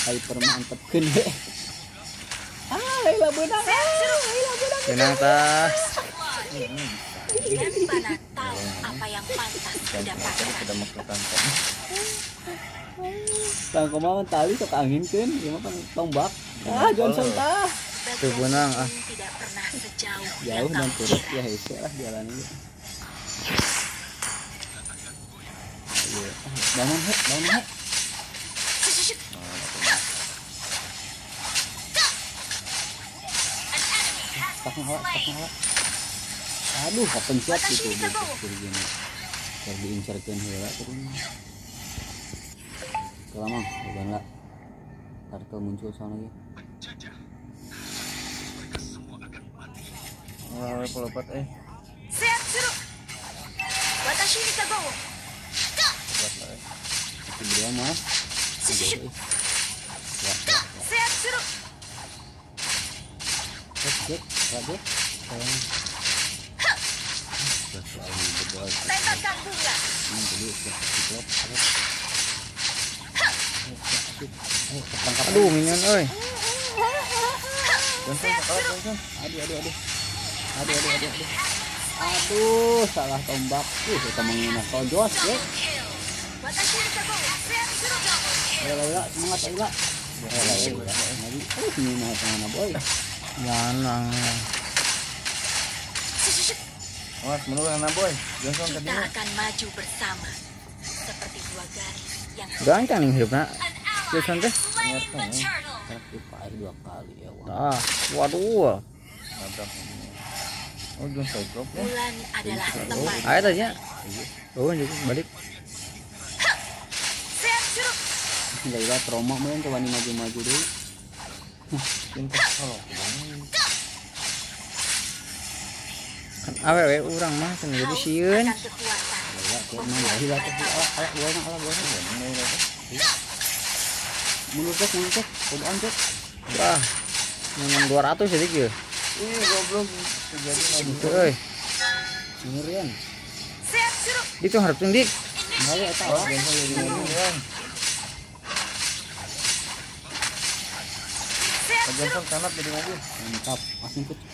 hyper mantepkeun we. Laila beunang. Benang tah. Dan mana tahu apa yang pantas didapatkan. Sudah makan. Tang kumaha tali sok anginkeun, ieu mah kan tombak. Johnson tah. Tuh benang Tidak pernah sejauh Jauh yang dan kamu turut kira. ya hese lah jalan ieu. Ayo, bangun he. Tak ngalah. Aduh, kepencet gitu dia gini. Biar diincerkeun heula terus. Kelamang, bukan lah. Turtle muncul sana ya. Wah, pelopat Sehat suruh. Watashi ni kago. Itu dia mah. Sehat suruh. Cek, raja. Tembakkan bunga. aduh minion euy. Aduh, salah tombak. Kita mengingat tojos ya. Watashi ni kago. Sehat suruh. Laila, semangat Laila. Laila. Ini mah tangan boy. Lanang. Awas menurut anak boy. Johnson Kita tadinya. akan maju bersama seperti dua garis yang Gancang nih hidupna. Johnson teh. Pakai 2 kali ya. Tah, waduh. Nabrak. Oh, Johnson Cyclops ya. bulan adalah teman. Ayo tanya. Oh, jadi balik. Sehat suruh. Laila trauma meureun teu wani maju-maju deui. Pintas kalau. Kan awewe urang mah cenah jadi sieun. Akan kekuatan. Laila teh mah Laila teh ala buana. Mundur cek, kuduan cek. Wah. Minum 200 jadi kieu. Ih, goblok terjadi lagi. Itu euy. Ngerian. Sehat suruh. Itu harap cendik. Ngale eta. Oh, Johnson jadi ngomong. Johnson kanat jadi mobil. Mantap. Asing kut.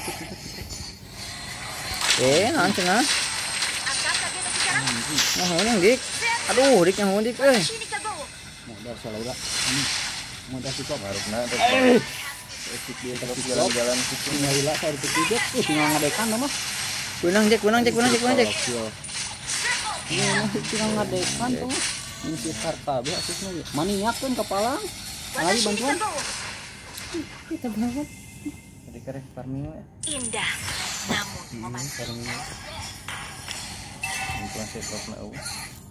Naon cenah? Angkat kaki ke sekarang. Nah, dik. Aduh, dik yang dik euy. Watashi ni kago. Modal Laila. Ini modal sikap. Harusnya Esik dia terus terus jalan-jalan situ. Laila saya dipikir tinggal ngadekan mah. Benang cek. Ini mah tinggal ngadekan tuh. Ini si Kartabe asusnya. Maniak kan kepala. Lagi Watashi ni bantuan. kago. Kita banget. Jadi karek farming ya. Indah namun mematikan. Farming. Bantuan Cyclops na euy.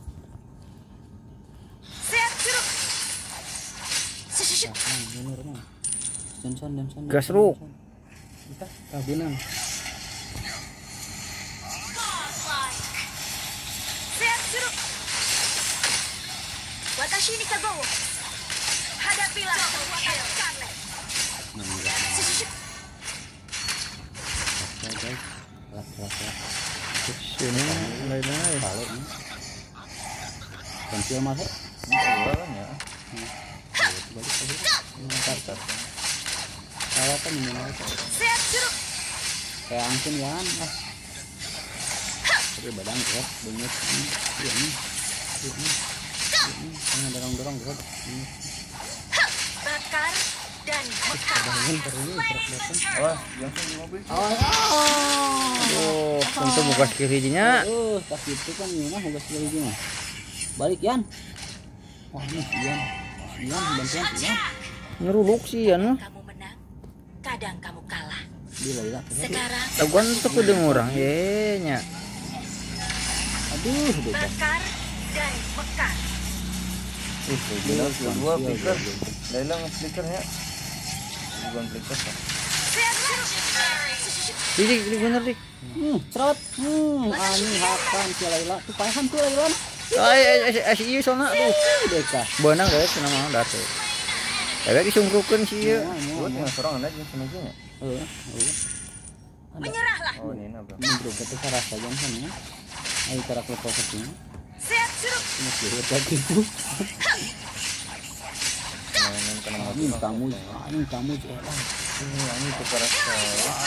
Sehat suruh. Johnson. Gasruk. Kita kabinang. Sehat suruh. Watashi ni kago. Hadapilah kekuatan Scarlet. Sini lain aja. Kalau ini. Pensil mas. Jualan ya. Kawatan ini mas. Sehat suruh. Kayak angin ya mas. Tapi badan kuat banget ini. Jangan dorong kuat. Bakar dan mekar. Awas, Johnson di mobil. Oh, untuk buka kirinya. Tas itu kan ini mah ugas lagi mah. Balik Yan. Wah ini Yan bantuan Yan. Ngeruluk sih ya nu. Kamu menang, kadang kamu kalah. Di Laila. Sekarang Taguan tuh kudu ngurang nya. Aduh bebas. bakar dan mekar. Bilang dua flicker. Laila nge-flickernya. Bukan flicker. Sehat suruh. Dik bener dik. Cerot. Ani hakan si Laila. Tuh pahan tuh Laila. Si ieu soalna aduh. Deka. Beunang geus cenah mah datu. Tapi disungkrukeun si ieu. Buat yang seorang aja Johnson aja ya. Menyerahlah. Oh, ini apa? Ini bro kita rasa Johnson ya. Ayo cara ke posisinya. Sehat suruh. Ini lihat gitu. Mainan kamu jalan. Ini tukar sekali.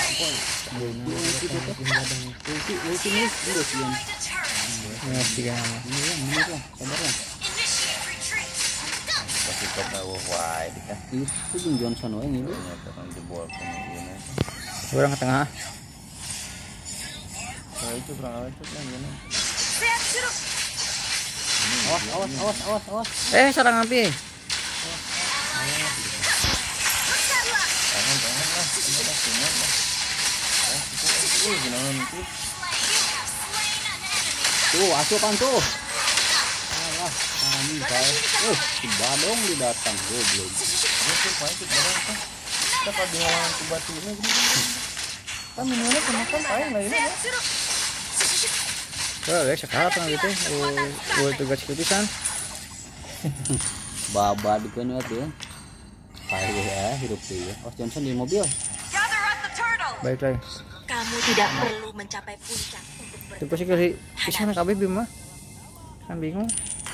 Ulti nih, udah sian. Ngerti kan. Ini lah, sabar lah. Pasti ketawa wah kan. Itu Jung Johnson wae ini. Ternyata kan jebol ini. Orang ke tengah. Kalau itu kurang awet tuh kan gini. Awas. Sarang api. Tangan lah. Ini lah semua lah. Gimana itu? Tuh, asupan tuh. Alah, kami kayak. Si Badong didatang goblok. Ini tuh paling itu barang kan. Kita kalau di halaman ke batu ini gini. Kan minumnya kemakan paling lah ini ya. Tuh, sekarang gitu. Tugas keputusan. Babadkeun we teh. Kayak ya hidup teh ya. Oh, Johnson di mobil. Baik lagi. Kamu tidak perlu mencapai puncak untuk Itu pasti kali kisah nak kabeh Bima. Kan bingung.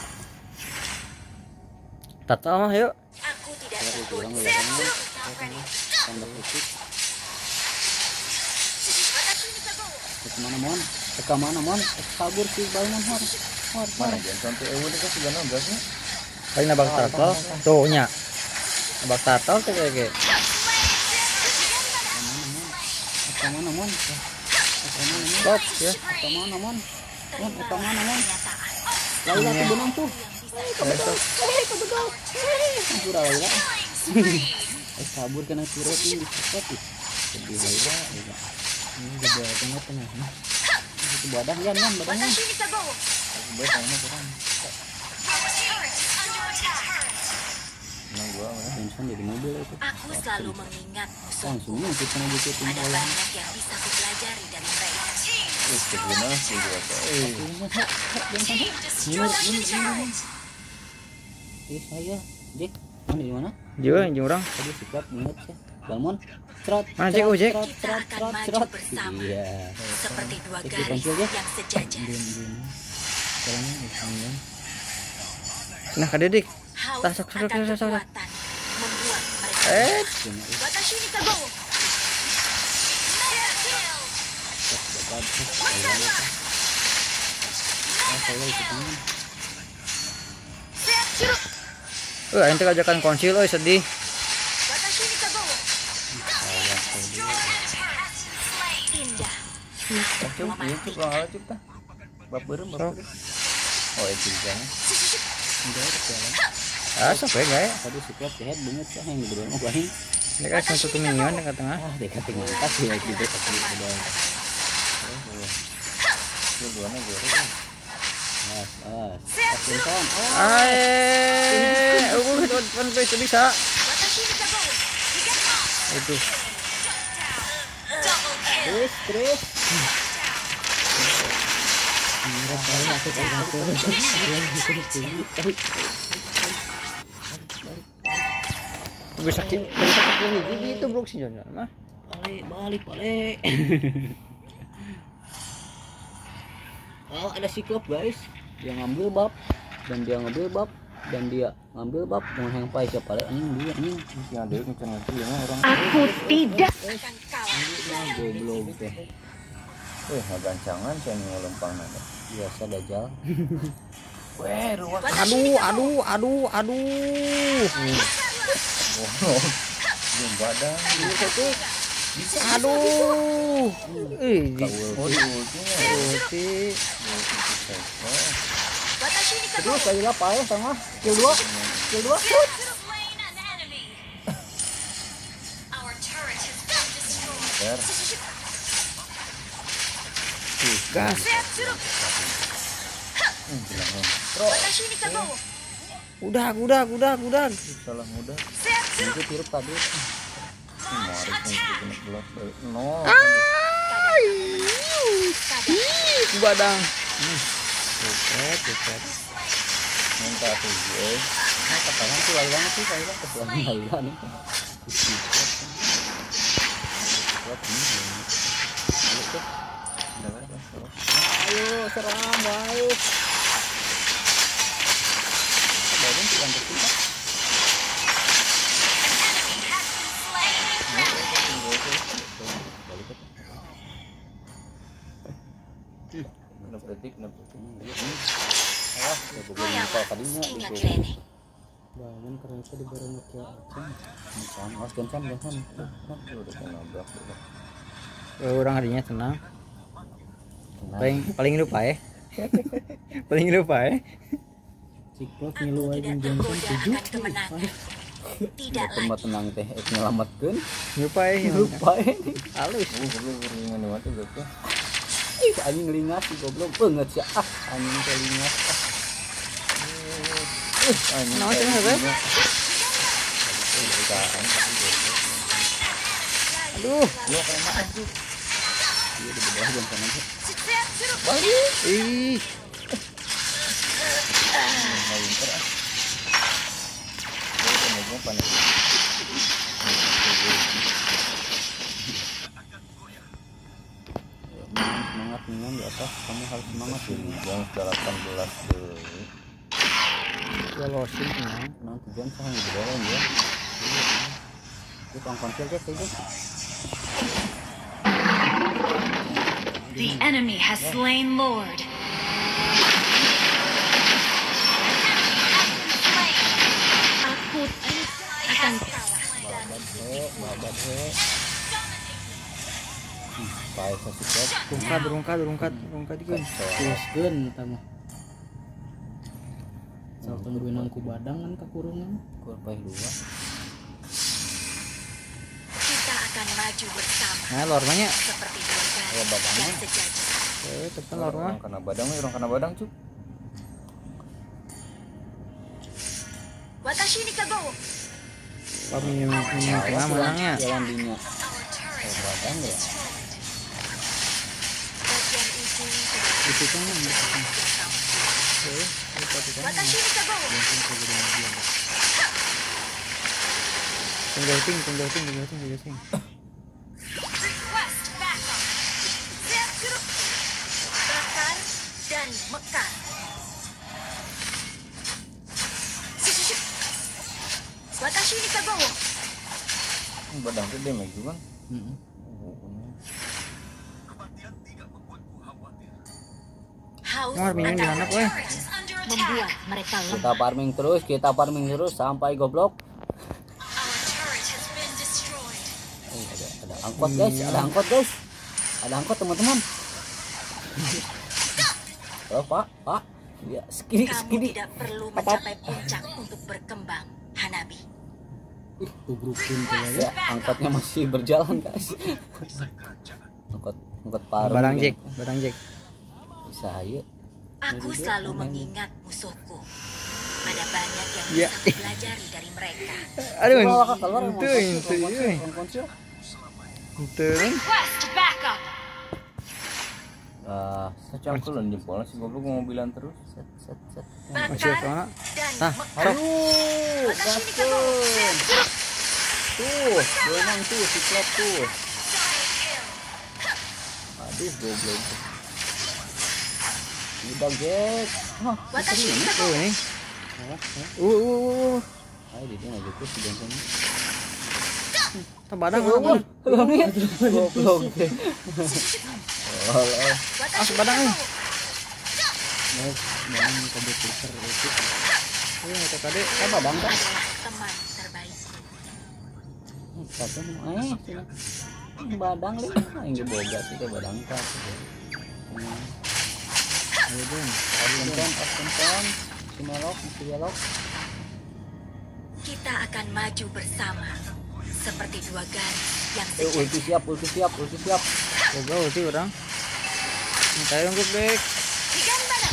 Tata mah yuk. Aku tidak Kurang takut. lihatnya. Tanda kutip. Kemana mon? Kabur si Balmon hor. Mana jangan sampai ewe dekat segala gasnya. Paling nabak turtle. Tuh nya. Nabak turtle tuh kayak. Kemana mon? Stop ya. Kemana mon? Kemana mon? Laila tuh benang tuh. Kabur Laila. Kabur kena turut ini cepat tuh. Sedih Laila. Ini udah tengah-tengah. Itu badan badangnya. Aku baik sama kurang. Menang gua mana? Johnson di mobil itu. Aku selalu mengingat musuhku. Langsung kita ngikutin Ada pola. banyak yang bisa aku pelajari dari mereka. Keguna sih gua tuh. Saya Jack mana di mana? Juga anjing orang. Tadi sikap ingat ya. Balmon trot. Mana Jack, Jack? Kita akan maju bersama. Iya. Seperti dua Itu garis pensil, ya? yang sejajar. Sekarang ini Nah, kadedik. Haus Tak, sok. akan kekuatan membuat mereka. Watashi ni Kago. saya ikut tangan. Ente ajakan konsil sedih. Watashi ni Kago. Indah. Cuk, iya cuk, kurang awet cuk tah. Bapeurem. Oh, itu jangan. Enggak ada jalan. Sampai guys. Tadi sikap head banget sih yang berdua mau gahin. Ini kan satu minion dekat tengah. Dekat tengah atas ya gitu tadi udah. Itu duanya gue. Johnson. One place bisa. Watashi ni Kago. Itu. Chris. Bisa sakit itu bro si Johnson mah. Balik. Oh, ada siklop guys. Dia ngambil bab dan dia ngambil bab dan dia ngambil bab dengan yang pai siapa lagi dia ini Yang ada kencang itu yang orang. Aku tidak akan kalah. goblok teh. Gancangan saya ngelempang nada. Biasa dajal. Weh, ruwet. Aduh. Belum badan. Aduh. Oh, ultinya. Ulti. Watashi ni Kago. Terus lagi apa ya sama kill 2. Ter. Gas. Watashi ni Kago. Udah. Salah mudah. Itu tirup tadi. Mari kena gelap. No. Badang. Cepet. Minta tuh, Nah, katakan tuh lagi banget sih saya kesulitan Laila nih. Buat ini. Ayo serang baik. Badan tuh yang kecil. Koyawa Kinga Kirene. Bangun karena itu di bareng kia aceng. Macam awas gancam. Udah nabrak udah. Orang harinya tenang. Paling lupa ya. Paling lupa ya. Ciklok Aku ngilu aja tidak gancam tergoda 7. akan kemenangan. Tidak Tempat lagi. tenang teh nyelamatkeun. Lupa ya. Lupa Halus. Goblok ringan mah teh berarti. Ih, anjing ngelingas sih goblok banget sih. Anjing kelingas. Nah, cuma apa? Aduh. Lo kena makan tuh. Iya di bawah jam kanan. Ih. Mau winter ah. Lo kena panas. Semangat minum di atas. Kamu harus semangat ini. Jam 18 deui. Lolosin tenang. Nang tujuan sah di bawah ya. Itu konsil guys itu. The enemy has slain Lord. Aku akan Babat he. Baik sasik. Rungkat dikeun. Teruskeun eta mah. Salton beunang ku badang kan kakurungan. Kurpai 2. kita akan maju bersama Nah, lor mah nya. seperti dua garis badangnya. dan sejajar. Tepan lor mah. Orang kena badang, orang kena badang cuk. Watashi ni kagowo. Minum tengah menangnya. Jalan dinya. Our turret Badang ya. bagian ujung Itu kan Watashi ni kagowo. Tunggu ting. Request backup. Zetsuru. Bakar dan mekar. Shushu. Watashi ni kagowo. Badang tuh damage juga kan. Heeh. House Wah, minum di anak, weh. membuat mereka Kita lemah. farming terus sampai goblok. Our turret has been destroyed. Ada angkot guys, ada angkot teman-teman. Oh pak, ya skidi. Kamu tidak perlu mencapai puncak untuk berkembang, Hanabi. Ih, tubrukin tuh ya. Angkotnya masih berjalan guys. angkot paru. Barang Jack. Bisa ayo. Aku selalu mengingat musuhku. Ada banyak yang Ya. bisa dipelajari dari mereka. Aduh. Keluar Itu. Request backup. Secangkulan jempolnya si goblok mobilan terus. Set. Masih Bakar apa? dan Nah, mekar. Aduh, gaskeun. Tuh, benang tuh si klop tuh. Aduh, goblok. Udah Jack. Hah, Watashi ni Tuh kagowo. ini. ayo di sini aja tuh si Johnson. Badang. Goblok. Watashi ni badang, kagowo. Jangan komputer itu. Itu tadi. Badang kan? Adalah teman terbaikku. Satu sini. Badang lih. Yang boga sih teh badang kan. Ayo dong. Absen. Si Melok. Kita akan maju bersama seperti dua garis yang Ulti sejajar. siap. Boga ulti orang. Minta dong Bek. Higan badang.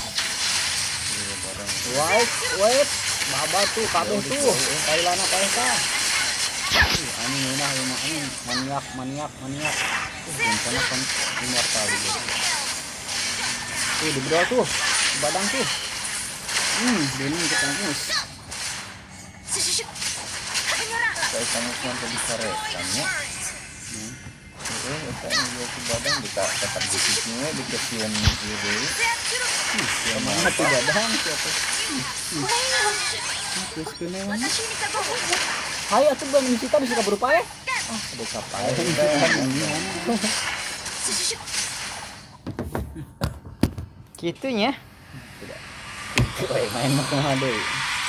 Wait. Baba tuh kabeh tuh. Kailana paesa. Ani ngeunah ini maniak. Rencana kan immortal gitu. Tuh di bawah tuh. Badang tuh. Ini kita mus. Shushu. Menyerah. Saya sama yang tadi sore tanya. Itu yang dia si badang di kata bisnisnya di kesian gitu. Kemana tuh badang siapa? Terus kene mana? Watashi ni kagowo. Hai atuh ban kita bisa kabur pae. Ada kapae. Shushu. Kitunya. Main mah kumaha deui.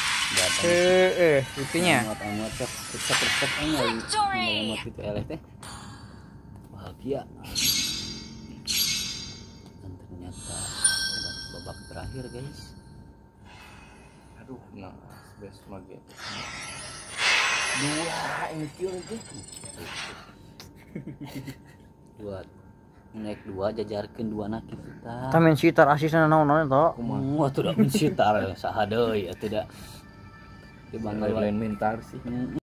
Itunya. Amat cek amat itu eleh teh. Bahagia. Dan ternyata babak terakhir guys. Aduh, nah, best mage. Dua ini kieu teh. Naik dua jajarkeun dua na kita. Tamen sitar asisna naon-naon to. Wah tuh da mencitar saha deui atuh da. Di Bangga lain mentar sih.